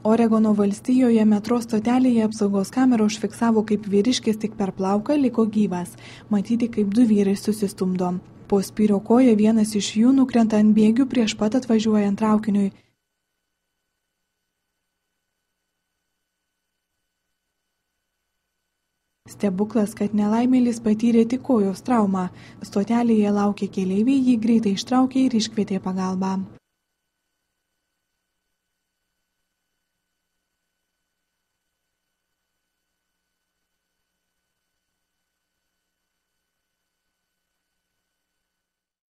Oregono valstijoje metro stotelėje apsaugos kamera užfiksavo, kaip vyriškis tik per plauką liko gyvas. Matyti, kaip du vyrai susistumdo. Po spyrio koja vienas iš jų nukrenta ant bėgių prieš pat atvažiuojant traukiniui. Stebuklas, kad nelaimėlis patyrė tik kojos traumą. Stotelėje laukė keleiviai, jį greitai ištraukė ir iškvietė pagalbą.